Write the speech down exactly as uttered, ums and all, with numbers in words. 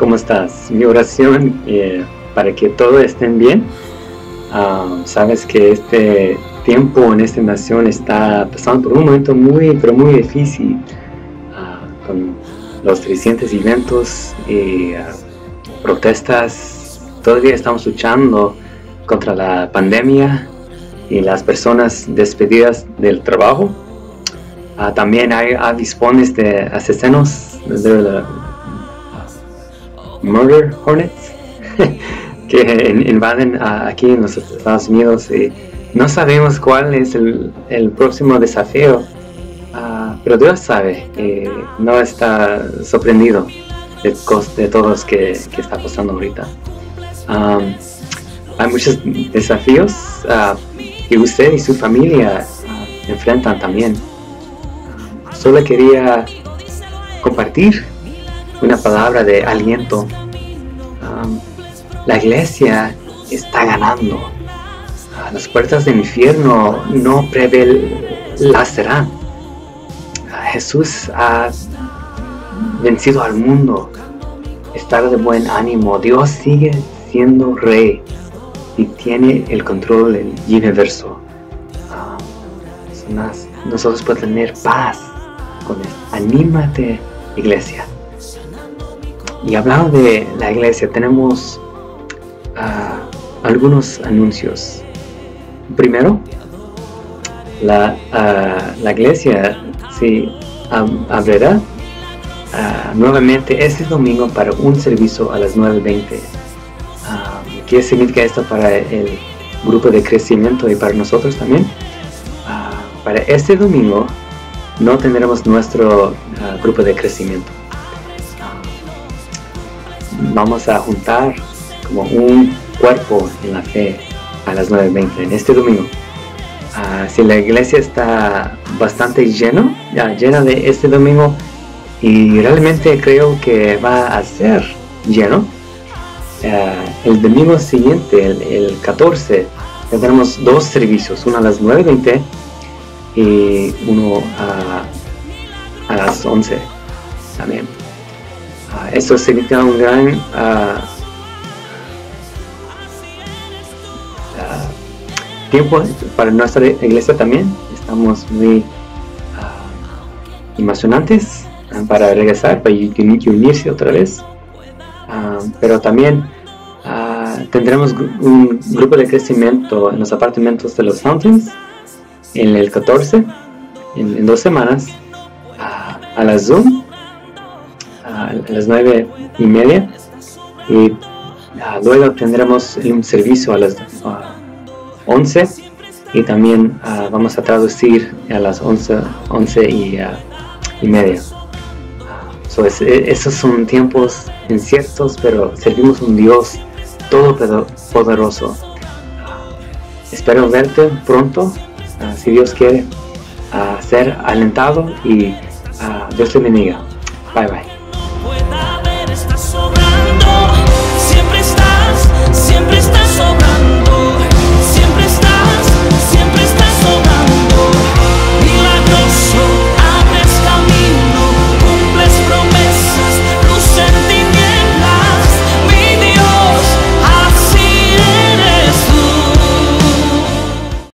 ¿cómo estás? Mi oración eh, para que todos estén bien. Uh, sabes que este tiempo en esta nación está pasando por un momento muy, pero muy difícil, uh, con los trescientos eventos y uh, protestas. Todavía estamos luchando contra la pandemia y las personas despedidas del trabajo. Uh, también hay avispones de asesinos de la, uh, murder hornets que invaden uh, aquí en los Estados Unidos, y no sabemos cuál es el, el próximo desafío, uh, pero Dios sabe, y no está sorprendido de, de todo lo que, que está pasando ahorita. Um, hay muchos desafíos uh, que usted y su familia uh, enfrentan también. Solo quería compartir una palabra de aliento. Um, la iglesia está ganando. Uh, las puertas del infierno no prevalecerán. Uh, Jesús ha vencido al mundo. Está de buen ánimo. Dios sigue siendo rey y tiene el control del universo. Uh, nosotros podemos tener paz con él. Anímate, iglesia. Y hablando de la iglesia, tenemos uh, algunos anuncios. Primero, la, uh, la iglesia se um, abrirá uh, nuevamente este domingo para un servicio a las nueve veinte. Uh, ¿Qué significa esto para el grupo de crecimiento y para nosotros también? Uh, para este domingo no tendremos nuestro uh, grupo de crecimiento. Uh, vamos a juntar como un cuerpo en la fe a las nueve veinte en este domingo. Uh, si la iglesia está bastante lleno, uh, llena de este domingo, y realmente creo que va a ser lleno, uh, el domingo siguiente, el, el catorce, tendremos dos servicios, uno a las nueve veinte y uno a, a las once también. Uh, esto significa un gran uh, uh, tiempo para nuestra iglesia también. Estamos muy uh, emocionantes uh, para regresar, para unirse otra vez. Uh, pero también uh, tendremos un grupo de crecimiento en los apartamentos de los Fountains en el catorce, en, en dos semanas, uh, a la Zoom, uh, a las nueve y media, y uh, luego tendremos un servicio a las uh, once, y también uh, vamos a traducir a las once, once y, uh, y media. Uh, so es, esos son tiempos inciertos, pero servimos un Dios todopoderoso. Uh, espero verte pronto. Uh, si Dios quiere, uh, ser alentado, y uh, Dios te bendiga. Bye bye.